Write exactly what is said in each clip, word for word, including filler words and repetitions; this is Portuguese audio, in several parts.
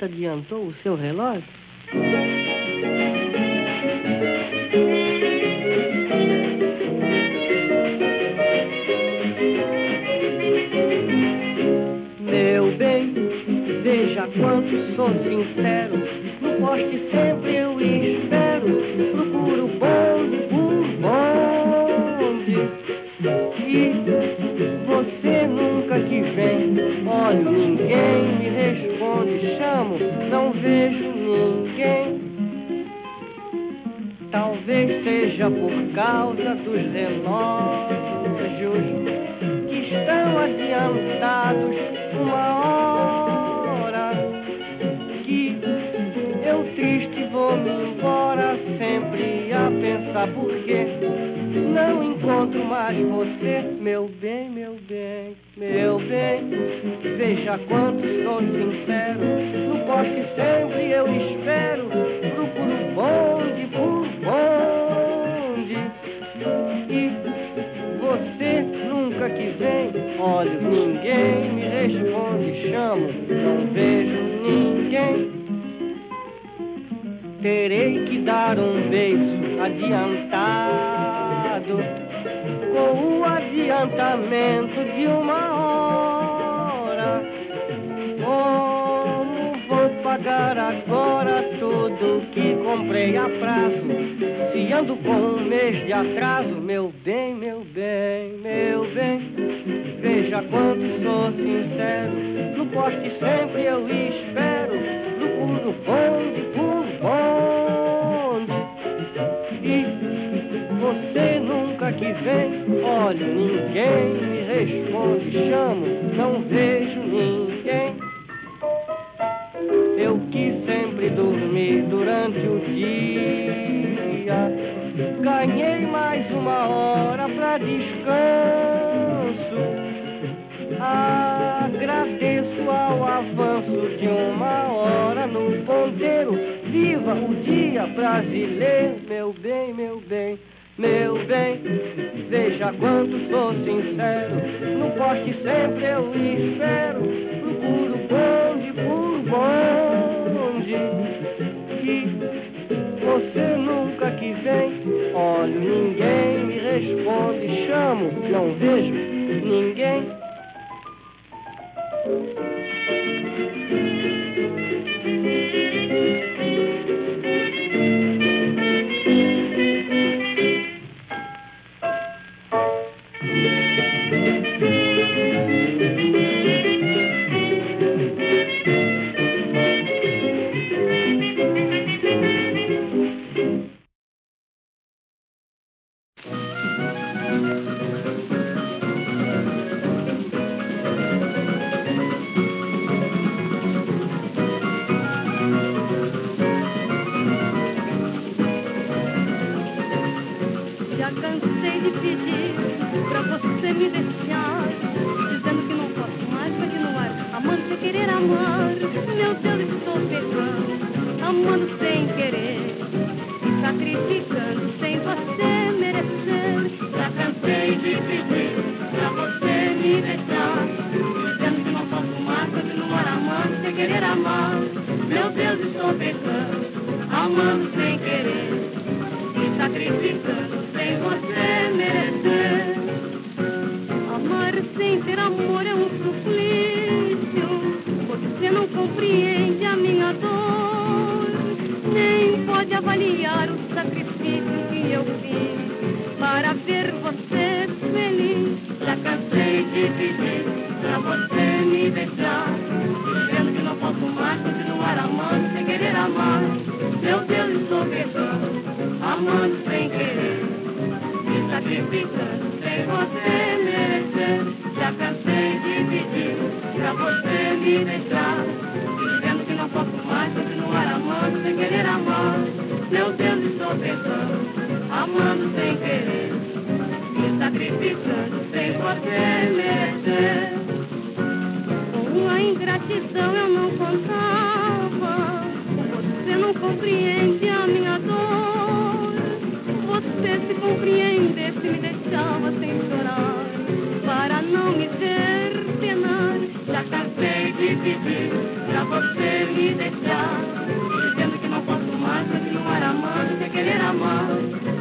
adiantou o seu relógio? Meu bem, veja quanto sou sincero. No poste sempre eu espero. Procuro bonde por bonde. E você nunca que vem. Olho, ninguém me responde. Chamo, não vejo ninguém. Talvez seja por causa dos relógios que estão adiantados uma hora, que eu triste vou-me embora, sempre a pensar por que não encontro mais você. Meu bem, meu bem, meu bem, veja quanto sou sincero. No poste sempre eu espero. Procuro bonde por bonde. E você nunca que vem. Olho, ninguém me responde. Chamo, não vejo ninguém. Terei que dar um beijo adiantado, com o adiantamento de uma hora. Como vou pagar agora tudo que comprei a prazo, se ando com um mês de atraso? Meu bem, meu bem, meu bem, veja quanto sou sincero. No poste sempre eu espero. Procuro bonde por bonde. E você nunca que vem. Olho, ninguém me responde. Chamo, não vejo ninguém. Eu quis sempre dormir durante o dia. Ganhei mais uma hora pra descanso. Agradeço ao avanço de uma hora no ponteiro. Viva o dia brasileiro. Meu bem, meu bem, meu bem, veja quanto sou sincero. No poste sempre eu espero. Procuro bonde por bonde. E você nunca que vem. Olho, ninguém me responde. Chamo, não vejo ninguém. Já cansei de pedir pra você me deixar, dizendo que não posso mais continuar amando sem querer amar. Meu Deus, estou pecando, amando sem querer, me sacrificando sem você merecer. Já cansei de pedir pra você me deixar, dizendo que não posso mais continuar amando sem querer amar. Meu Deus, estou pecando, amando sem querer, me sacrificando sem você merecer. Amar sem ter amor é um suplício. Você não compreende a minha dor, nem pode avaliar o sacrifício que eu fiz para ver você feliz. Já cansei de pedir pra você me deixar, dizendo que não posso mais continuar amando sem querer amar. Meu Deus, estou pecando, amando sem querer, me sacrificando sem você merecer. Já cansei de pedir pra você me deixar, dizendo que não posso mais continuar amando sem querer amar. Meu Deus, estou pecando, amando sem querer, me sacrificando sem você merecer. Com a ingratidão eu não contava, você não compreende a minha dor. Você se compreendesse me deixava sem chorar, para não me ver penar. Já cansei de pedir pra você me deixar,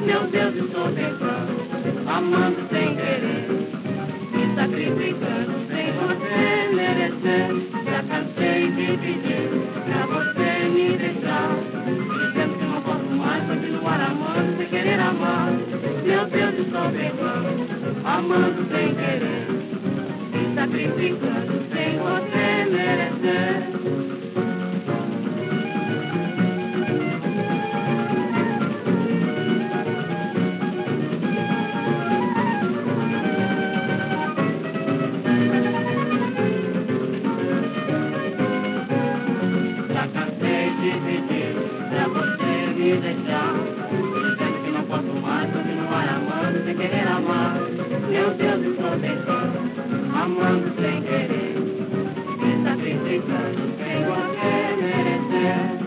Meu Deus, estou tentando, amando sem querer, me sacrificando sem você merecer. Já cansei de pedir pra você me deixar, dizendo que não posso mais continuar amando sem querer amar. Meu Deus, estou tentando, amando sem querer, me sacrificando sem você merecer. Querer amar, meu Deus, estou tentando, amando sem querer, me sacrificando sem você merecer.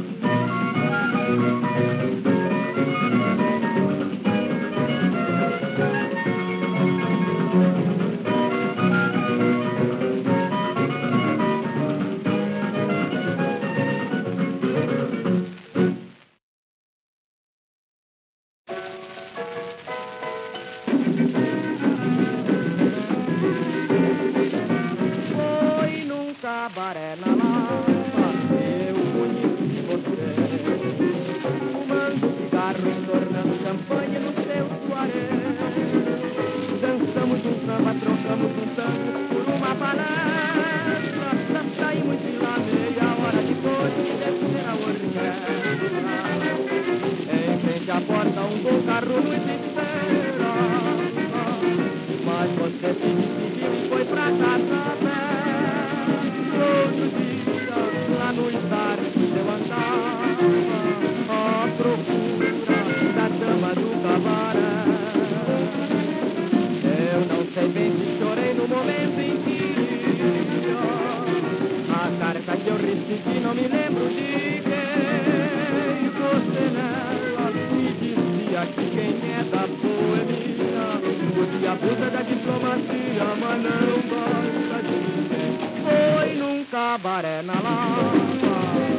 Cabaré na Lapa, eu conheci você, fumando cigarro e tornando champanhe no seu soaré. Dançamos um samba, trocamos um tango por uma palestra, saímos de lá meia hora depois e descer a orquestra. Em frente à porta um bom carro nos espera, mas você se despediu e foi pra casa pé. Outro dia, lá no entarde eu andava à procura da dama do cabaré. Eu não sei bem se chorei no momento em que a carta que eu recebi, não me lembro de quem. Você nela me dizia que quem é da boemia você abusa da diplomacia, mas não gosta de ninguém. Foi num cabaré na Lapa.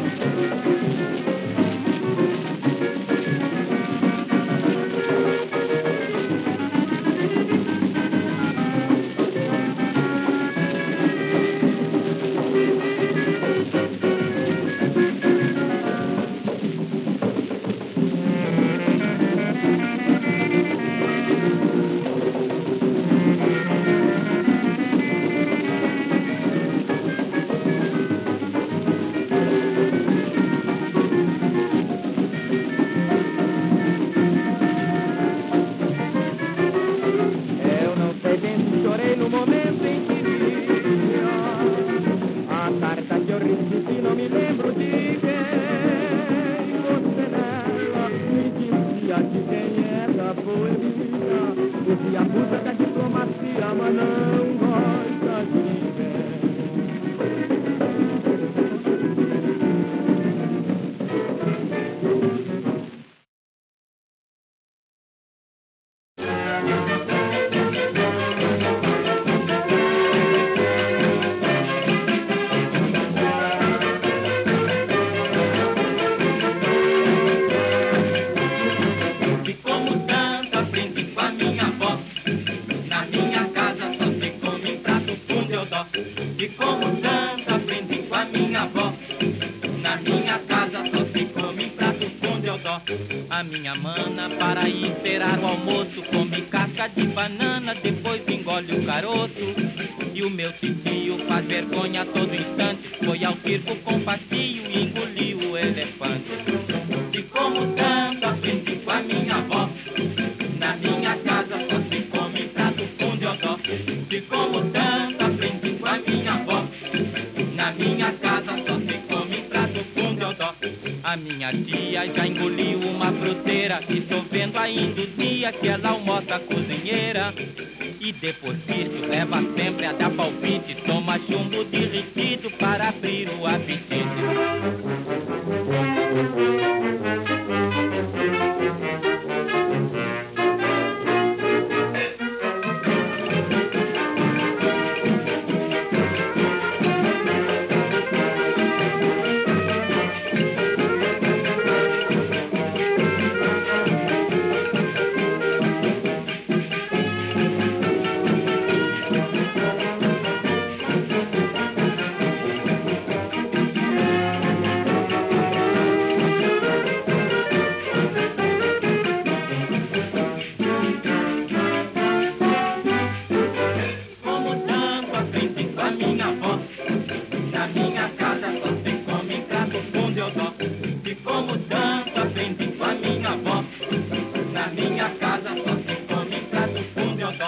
A minha mana, para ir esperar o almoço, come casca de banana, depois engole o caroço. E o meu titio faz vergonha a todo instante, foi ao circo com passeio e engoliu o elefante. E como tanto aprendi com a minha avó, na minha casa só se come prato com diodó. E como tanto aprendi com a minha avó, na minha casa só se come prato com diodó. A minha tia já engoliu uma fruteira, estou vendo ainda o dia que ela almoça cozinheira. E depois disso leva sempre a dar palpite, toma chumbo derretido para abrir o apetite.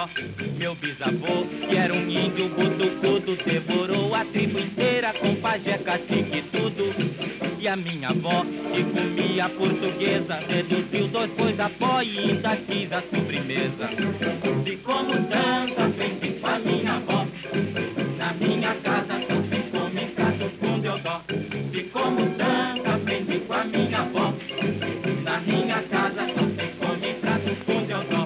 Meu bisavô, que era um índio butucudo, devorou a tribo inteira com pajé, cacique e tudo. E a minha avó, que comia portuguesa, reduziu dois pôs a pó e ainda quis a sobremesa. E como tanto aprendi com a minha avó, na minha casa só se come prato com deodó. E como tanto aprendi com a minha avó, na minha casa só se come prato com deodó.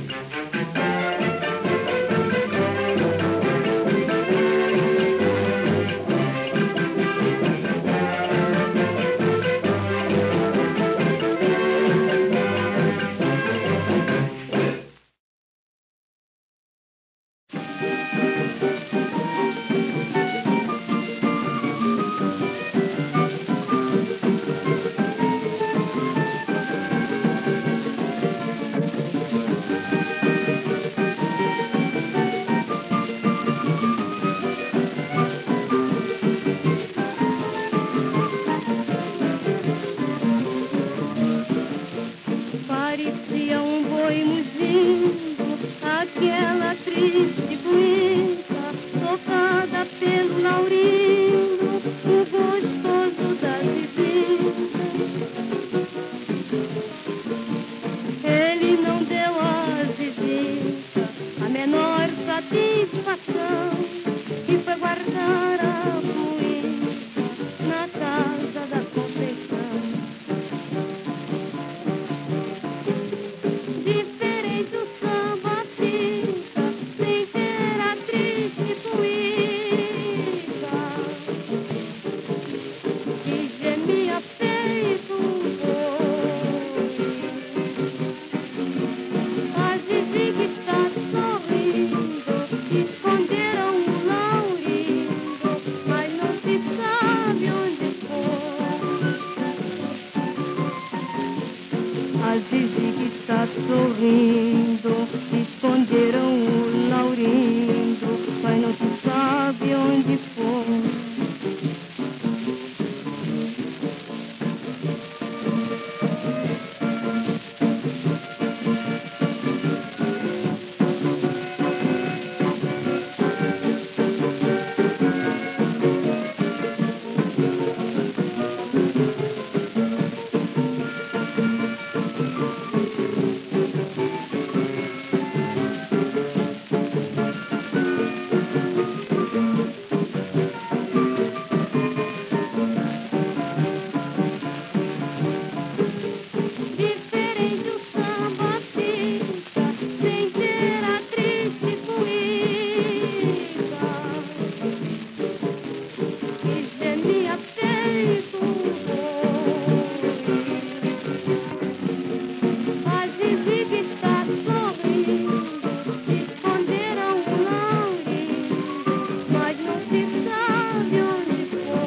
Parecia um boi mugindo, aquela triste buíca, tocada pelo Laurindo, o gostoso da vizinha. Ele não deu a Zizica a menor satisfação e foi guardar a buíca na casa da Conceição. Diferente o samba fica, sem ter a triste buíca, que gemia feito um boi. A Zizi que está sorrindo, esconderam o Laurindo, mas não se sabe onde foi. A Zizi que está sorrindo, esconderam o Laurindo, mas não se sabe onde foi. Diferente o samba fica, sem ter a triste buíca, que gemia feito um boi. A Zizi que está sorrindo, esconderam o Laurindo, mas não se sabe onde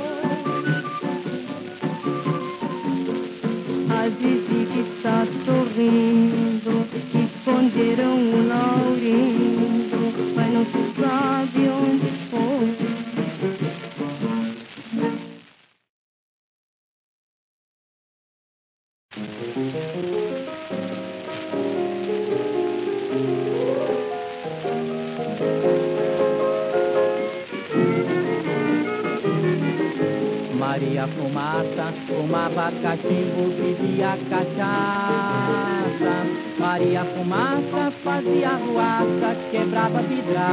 foi. A Zizi que está sorrindo, esconderam o Laurindo, mas não se sabe onde foi. Maria Fumaça fumava cachimbo, bebia cachaça. Maria Fumaça fazia ruaça, quebrava vidraça.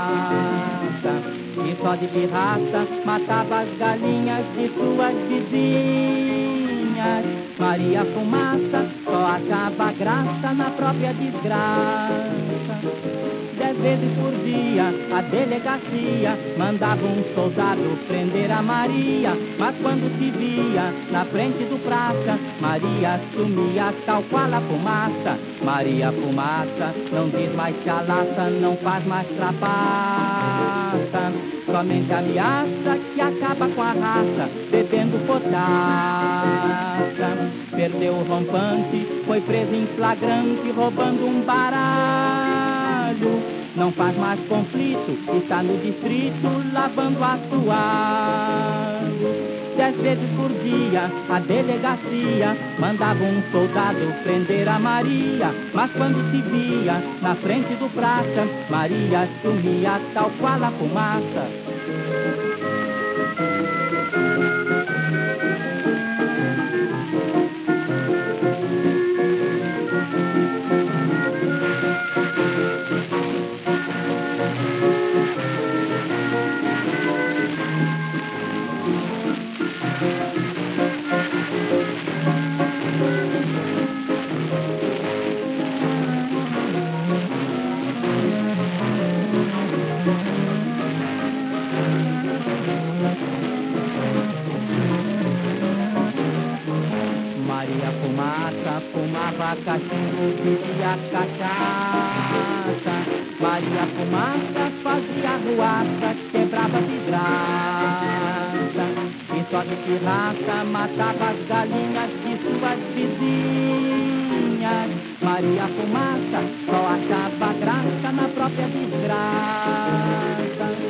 E só de pirraça matava as galinhas de suas vizinhas. Maria Fumaça só achava graça na própria desgraça. Dez vezes por dia a delegacia mandava um soldado prender a Maria, mas quando se via na frente do praça, Maria sumia tal qual a fumaça. Maria Fumaça não diz mais chalaça, não faz mais trapaça, somente ameaça que acaba com a raça, bebendo potaça. Perdeu o rompante, foi preso em flagrante, roubando um baralho. Não faz mais conflito, está no distrito lavando assoalho. dez vezes por dia a delegacia mandava um soldado prender a Maria. Mas quando se via na frente do praça, Maria sumia tal qual a fumaça. Maria Fumaça fumava cachimbo, bebia cachaça. Maria Fumaça fazia ruaça, quebrava vidraça. E só de pirraça matava as galinhas de suas vizinhas. Maria Fumaça só achava graça na própria desgraça.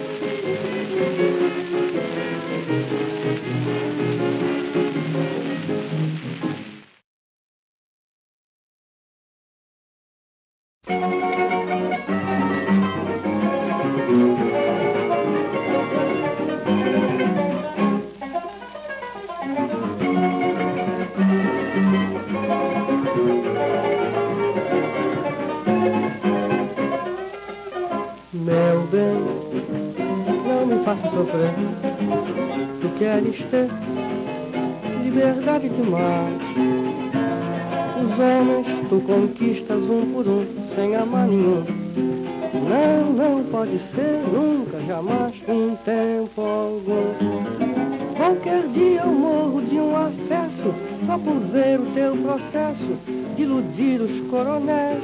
Meu bem, não me faça sofrer. Tu queres ter liberdade demais. Os homens tu conquistas um por um, sem amar nenhum. Não, não pode ser, nunca, jamais, em tempo algum. Qualquer dia eu morro de um acesso, só por ver o teu processo de iludir os coronéis.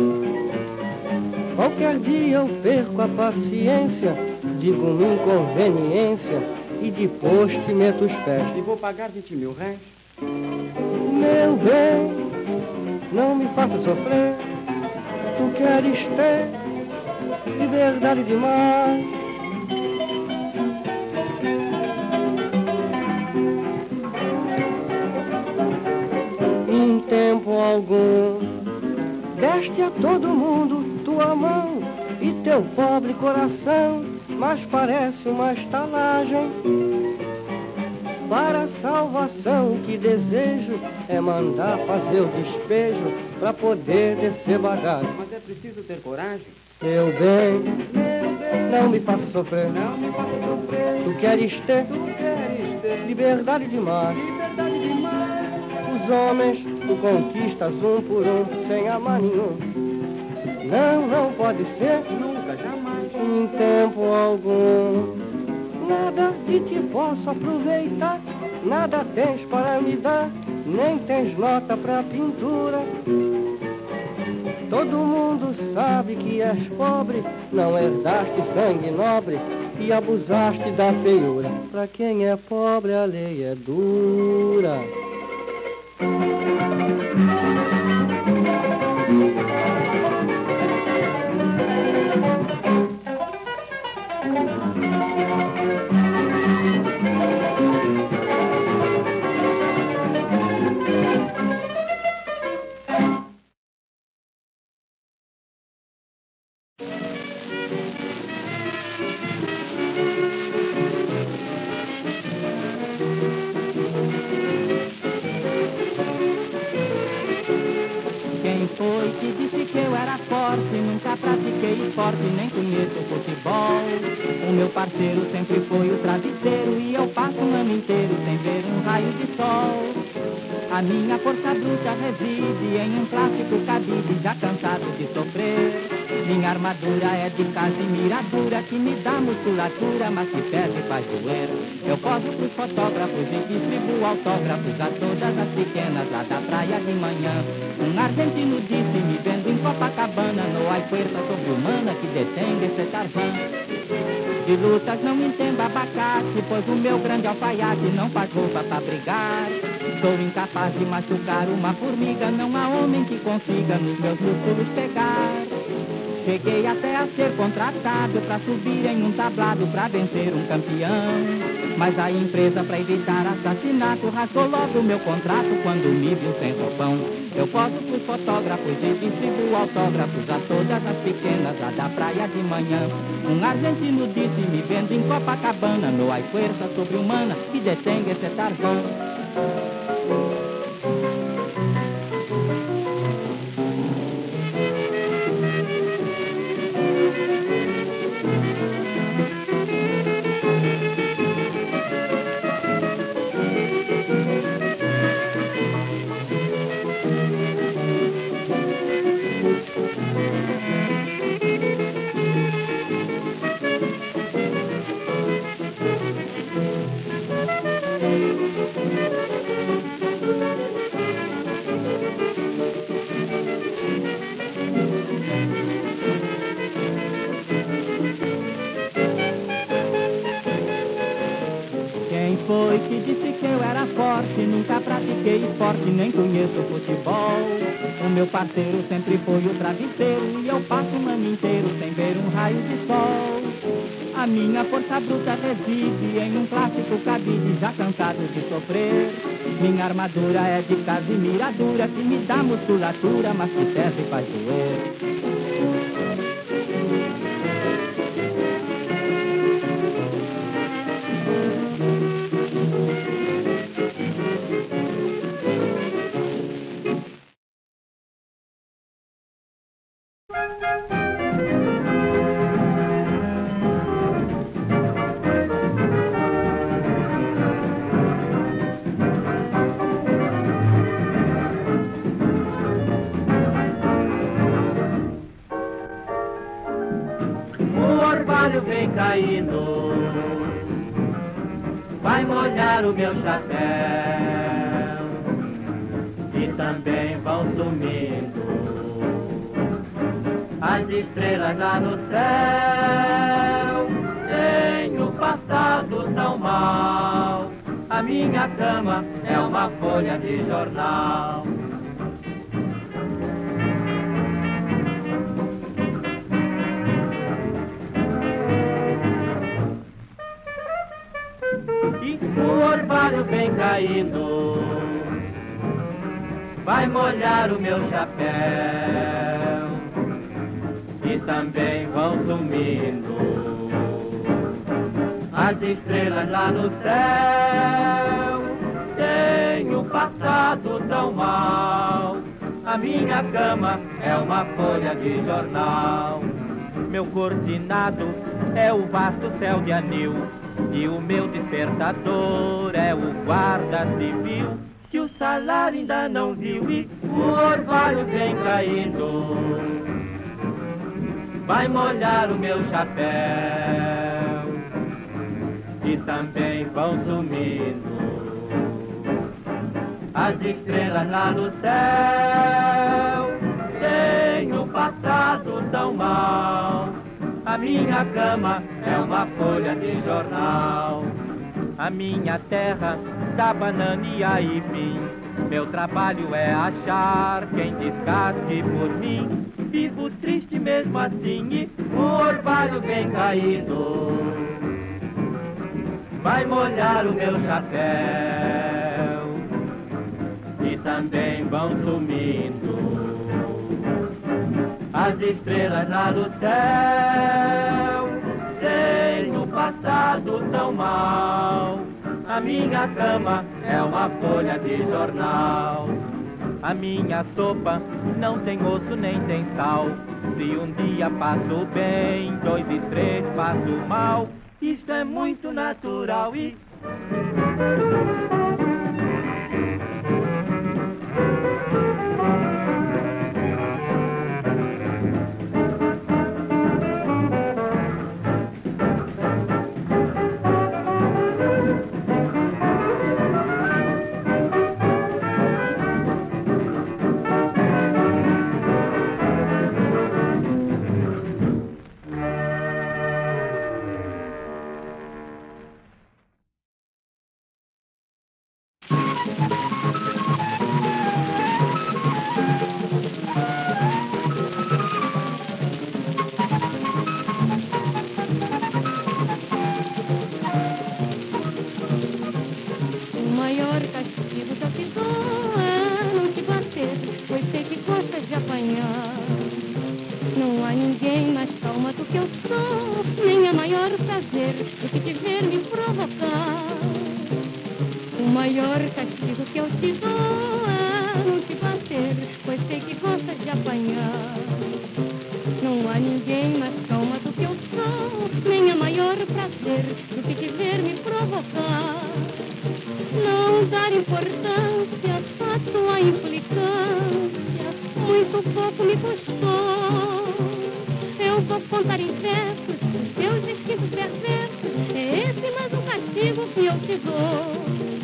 Qualquer dia eu perco a paciência, digo uma inconveniência e depois te meto os pés. E vou pagar vinte mil réis. Meu bem, não me faça sofrer. Tu queres ter liberdade demais. Em tempo algum deste a todo mundo tua mão e teu pobre coração, mas parece uma estalagem. Para a salvação que desejo é mandar fazer o despejo pra poder descer bagagem. Mas é preciso ter coragem. Meu bem, não me faça sofrer. Não me faça sofrer. Tu queres ter, Tu queres ter liberdade demais. liberdade demais. Os homens tu conquistas um por um, sem amar nenhum. Não, não pode ser, Nunca, jamais. em tempo algum. Nada de te posso aproveitar, nada tens para me dar, nem tens nota pra pintura. Todo mundo sabe que és pobre, não herdaste sangue nobre e abusaste da feiura. Pra quem é pobre a lei é dura. Quem foi que disse que eu era forte? Nunca pratiquei esporte, nem conheço futebol. O meu parceiro sempre foi o travesseiro e eu passo o ano inteiro sem ver um raio de sol. A minha força bruta reside em um plástico cabide, já cansado de sofrer. Minha armadura é de casimira dura, que me dá musculatura, mas que perde faz doer. Eu poso pros fotógrafos e distribuo autógrafos a todas as pequenas lá da praia de manhã. Um argentino disse, me vendo em Copacabana, no hay fuerza sobre-humana que detém esse Tarzan. De lutas não entendo abacate, pois o meu grande alfaiate não faz roupa pra brigar. Sou incapaz de machucar uma formiga, não há homem que consiga nos meus músculos pegar. Cheguei até a ser contratado pra subir em um tablado pra vencer um campeão. Mas a empresa, pra evitar assassinato, rasgou logo o meu contrato quando me viu sem roupão. Eu poso pros fotógrafos e distribuo autógrafos a todas as pequenas lá da praia de manhã. Um argentino disse, me vendo em Copacabana, no hay fuerza sobre-humana que detém esse Tarzan. Foi que disse que eu era forte, nunca pratiquei esporte, nem conheço futebol. O meu parceiro sempre foi o travesseiro, e eu passo o ano inteiro sem ver um raio de sol. A minha força bruta reside em um plástico cabide, já cansado de sofrer. Minha armadura é de casimira dura, que me dá musculatura, mas que serve pra doer. Vem caindo, vai molhar o meu chapéu, e também vão sumindo as estrelas lá no céu. Tenho passado tão mal, a minha cama é uma folha de jornal. O orvalho vem caindo, vai molhar o meu chapéu, e também vão sumindo as estrelas lá no céu. Tenho passado tão mal, a minha cama é uma folha de jornal. Meu cortinado é o vasto céu de anil, e o meu despertador é o guarda civil, que o salário ainda não viu, e o orvalho vem caindo, vai molhar o meu chapéu, e também vão sumindo as estrelas lá no céu. Tenho passado tão mal, a minha cama é uma folha de jornal. A minha terra dá banana e aipim, meu trabalho é achar quem descasque por mim. Vivo triste mesmo assim, e o orvalho vem caindo, vai molhar o meu chapéu, e também vão sumindo as estrelas lá do céu. Tenho passado tão mal, a minha cama é uma folha de jornal. A minha sopa não tem osso nem tem sal, se um dia passo bem, dois e três passo mal. Isto é muito natural e... maior prazer do que te ver me provocar. O maior castigo que eu te dou é não te bater, pois sei que gostas de apanhar. Não há ninguém mais calma do que eu sou, nem há maior prazer do que te ver me provocar. Não dar importância à tua implicância, muito pouco me custou. Eu vou contar em versos os teus instintos perversos, é esse mais um castigo que eu te dou.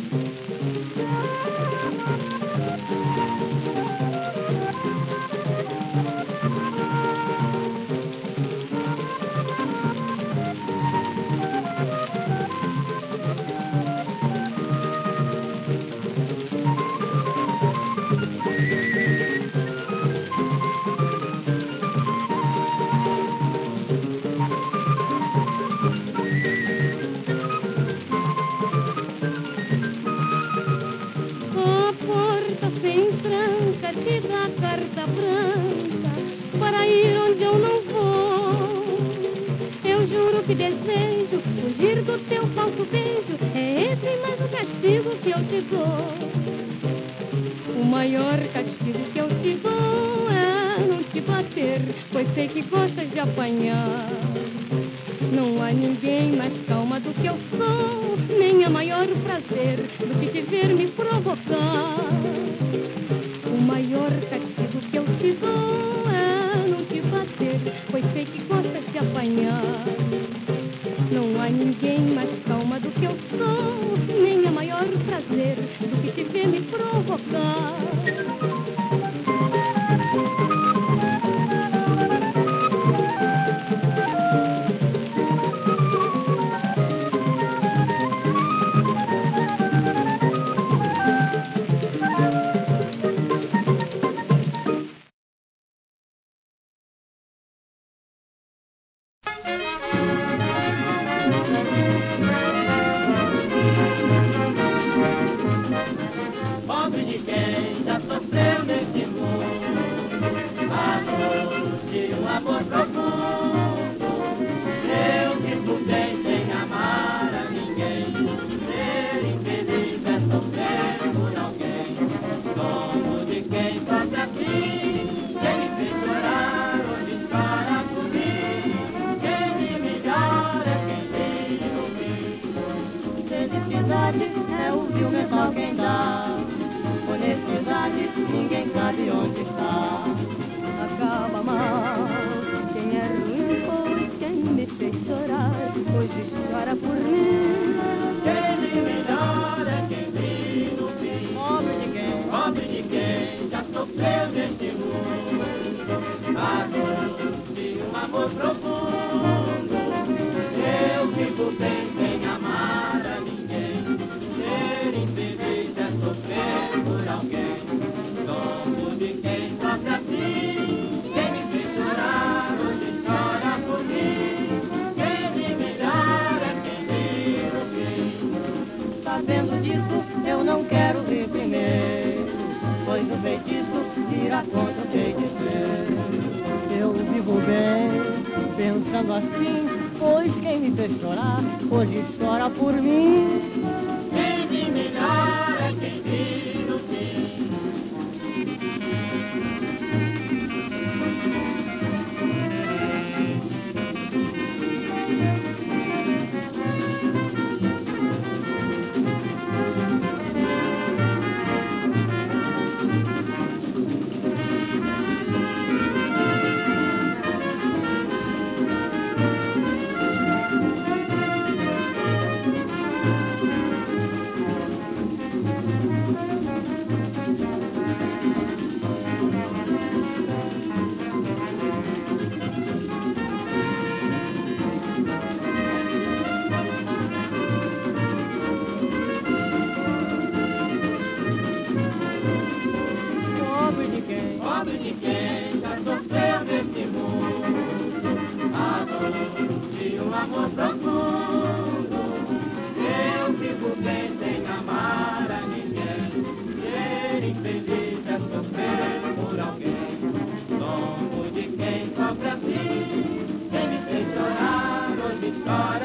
Desejo fugir do teu falso beijo, é esse mais um castigo que eu te dou. O maior castigo que eu te dou é não te bater, pois sei que gostas de apanhar. Não há ninguém mais calma do que eu sou, nem há maior prazer do que te ver me provocar. O maior castigo que eu te dou é não te bater, pois sei que gostas de apanhar. Não há ninguém mais calma do que eu sou, nem há maior prazer do que te ver me provocar. É ouvir o mental quem dá. Honestidade, ninguém sabe onde está. Acaba mal quem é ruim, pois quem me fez chorar hoje chora por mim. Quem me melhor é quem vive no fim. Pobre de quem, pobre de quem já sofreu neste mundo. A dor de um amor profundo. Eu vivo bem sem amar a ninguém. Ser infeliz é sofrer por alguém. Somos de quem sofre assim. Quem me fez chorar hoje chora por mim. Quem me melhor é quem vive o fim. Sabendo disso, eu não quero ver primeiro, pois o feitiço irá contra o feiticeiro. Eu vivo bem, pensando assim, pois quem me fez chorar, hoje chora por mim. Quem me melhor é quem vive o fim. Pobre de quem já sofreu nesse mundo. A dor de um amor profundo. Eu vivo bem sem amar a ninguém. Ser infeliz é sofrer por alguém. Somos de quem sofre assim. Quem me fez chorar hoje chora.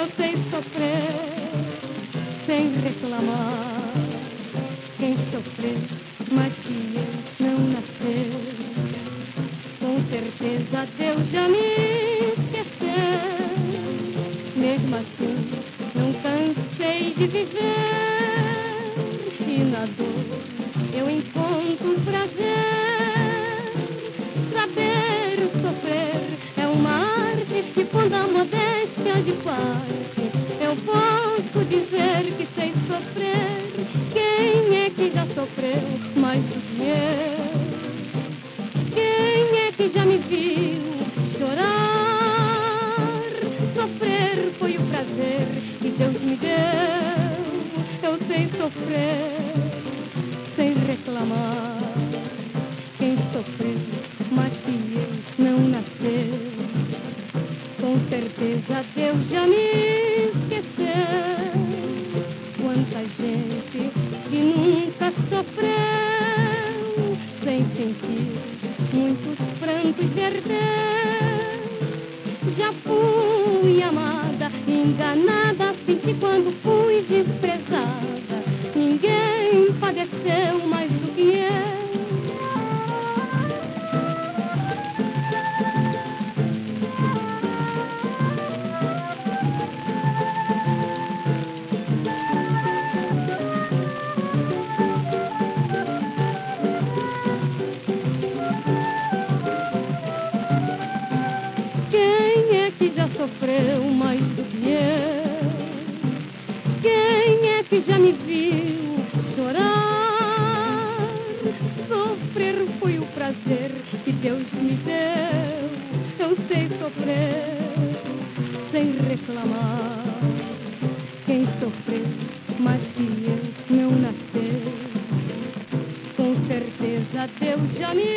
Eu sei sofrer sem reclamar. Quem sofreu, mas que eu não nasceu, com certeza Deus já me esqueceu. Mesmo assim, não cansei de viver, e na dor eu encontro prazer. Saber sofrer é uma arte que, quando a modéstia de parte, eu posso dizer que sei sofrer. Quem é que já sofreu mais do que eu? Quem é que já me viu chorar? Sofrer foi o prazer que Deus me deu. Eu sei sofrer sem reclamar. Quem sofreu mais que eu não nasceu, com certeza Deus já me esqueceu. Quanta gente que nunca sofreu, sem sentir muitos prantos perder. Já fui amada, enganada, senti quando fui desprezada. Ninguém padeceu mais do que eu. Sofreu mais do que eu. Quem é que já me viu chorar? Sofrer foi o prazer que Deus me deu. Eu sei sofrer sem reclamar. Quem sofreu mais que eu não nasceu, com certeza Deus já me